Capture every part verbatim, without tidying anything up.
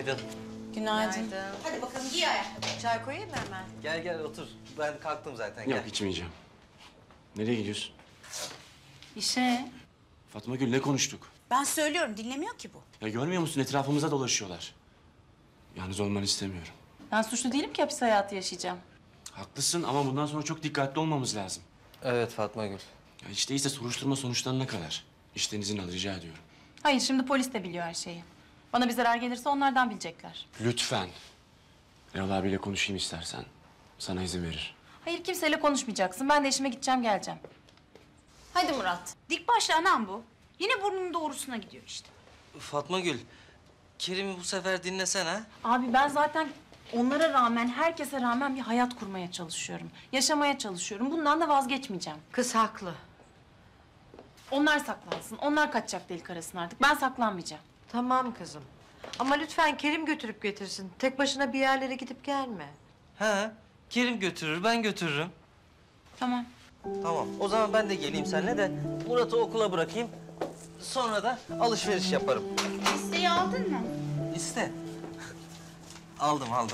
Günaydın. Günaydın. Günaydın. Hadi bakalım giy ayakkabı. Çay koyayım mı hemen? Gel gel otur. Ben kalktım zaten. Gel. Yok içmeyeceğim. Nereye gidiyorsun? İşe. Fatma Gül ne konuştuk? Ben söylüyorum dinlemiyor ki bu. Ya görmüyor musun etrafımıza dolaşıyorlar. Yalnız olmanı istemiyorum. Ben suçlu değilim ki hapis hayatı yaşayacağım. Haklısın ama bundan sonra çok dikkatli olmamız lazım. Evet Fatma Gül. Ya hiç değilse soruşturma sonuçlarına kadar. İşten izin al rica ediyorum. Hayır, şimdi polis de biliyor her şeyi. Bana bir zarar gelirse onlardan bilecekler. Lütfen. Erol abiyle konuşayım istersen. Sana izin verir. Hayır, kimseyle konuşmayacaksın. Ben de işime gideceğim, geleceğim. Hadi Murat. Dik başlı anam bu. Yine burnunun doğrusuna gidiyor işte. Fatma Gül. Kerim'i bu sefer dinlesene. Abi ben zaten onlara rağmen, herkese rağmen bir hayat kurmaya çalışıyorum. Yaşamaya çalışıyorum. Bundan da vazgeçmeyeceğim. Kız haklı. Onlar saklansın. Onlar kaçacak delik arasına artık. Ben saklanmayacağım. Tamam kızım. Ama lütfen Kerim götürüp getirsin. Tek başına bir yerlere gidip gelme. He. Kerim götürür, ben götürürüm. Tamam. Tamam. O zaman ben de geleyim seninle de Murat'ı okula bırakayım. Sonra da alışveriş yaparım. Listeyi aldın mı? İste. Aldım, aldım.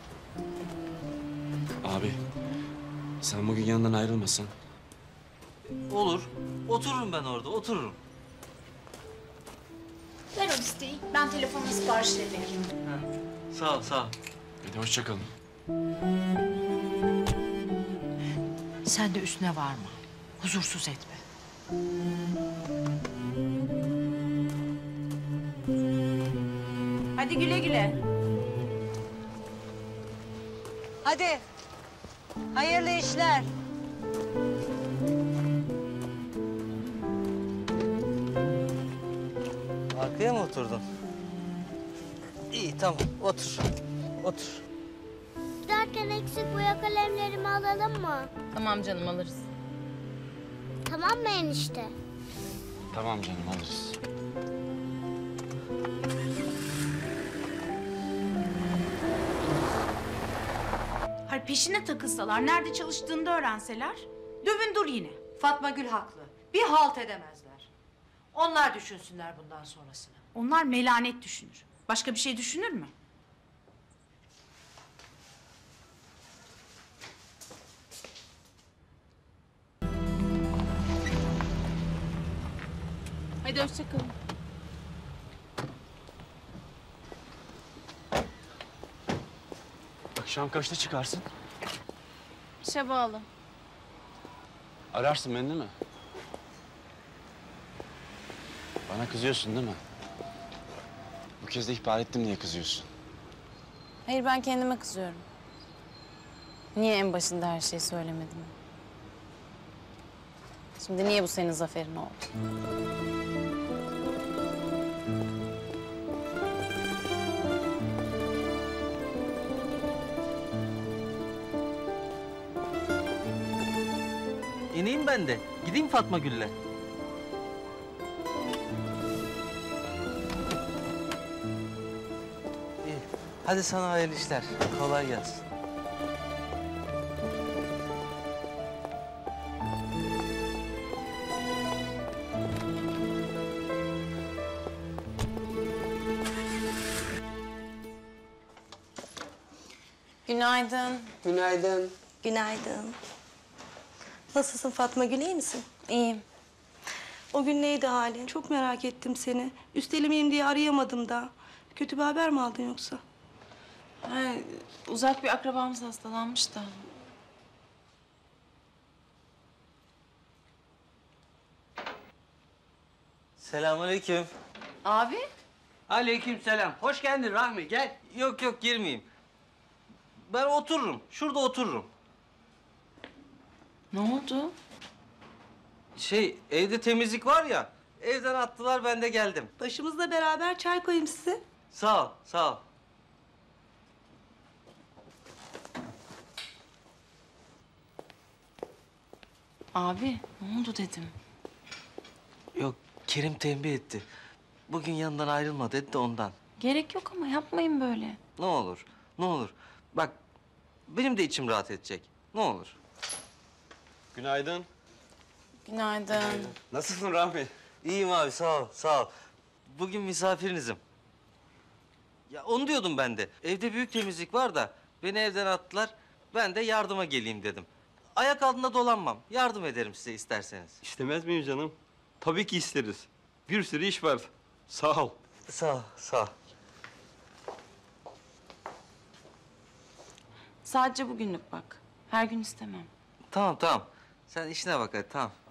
Abi sen bugün yanından ayrılmasan. Olur. Otururum ben orada, otururum. Ver o listeyi. Ben telefonla siparişleri vereyim. Sağ ol, sağ ol. Hadi hoşça kalın. Sen de üstüne varma. Huzursuz etme. Hadi güle güle. Hadi. Hayırlı işler. Arkaya mı oturdun? İyi, tamam. Otur. Otur. Giderken eksik boya kalemlerimi alalım mı? Tamam canım, alırız. Tamam mı enişte? Tamam canım alırız. Hayır peşine takılsalar, nerede çalıştığını da öğrenseler... ...dövün dur yine. Fatma Gül haklı. Bir halt edemezler. Onlar düşünsünler bundan sonrasını. Onlar melanet düşünür. Başka bir şey düşünür mü? Hadi hoşça kalın. Akşam kaçta çıkarsın? İşe bağlı. Ararsın beni değil mi? Bana kızıyorsun değil mi? Bu kez de ihbar ettim diye kızıyorsun. Hayır, ben kendime kızıyorum. Niye en başında her şeyi söylemedim? Şimdi niye bu senin zaferin oldu? İneyim ben de. Gideyim Fatma Gül'le. İyi. Hadi sana hayırlı işler. Kolay gelsin. Günaydın. Günaydın. Günaydın. Nasılsın Fatma Gül, iyi misin? İyiyim. O gün neydi halin? Çok merak ettim seni. Üstelemeyeyim diye arayamadım da. Kötü bir haber mi aldın yoksa? Ha, uzak bir akrabamız hastalanmış da. Selamünaleyküm. Abi? Aleykümselam. Hoş geldin Rahmi, gel. Yok yok girmeyeyim. Ben otururum. Şurada otururum. Ne oldu? Şey evde temizlik var ya. Evden attılar ben de geldim. Başımızla beraber çay koyayım size. Sağ ol, sağ ol. Abi, ne oldu dedim. Yok Kerim tembih etti. Bugün yanından ayrılma dedi de ondan. Gerek yok ama yapmayın böyle. Ne olur, ne olur. Bak benim de içim rahat edecek. Ne olur. Günaydın. Günaydın. Nasılsın Rahmi? İyiyim abi sağ ol, sağ ol. Bugün misafirinizim. Ya onu diyordum ben de. Evde büyük temizlik var da beni evden attılar. Ben de yardıma geleyim dedim. Ayak altında dolanmam. Yardım ederim size isterseniz. İstemez miyim canım? Tabii ki isteriz. Bir sürü iş var. Sağ ol. Sağ ol, sağ ol. Sadece bugünlük bak. Her gün istemem. Tamam tamam. Sen işine bak hadi tamam.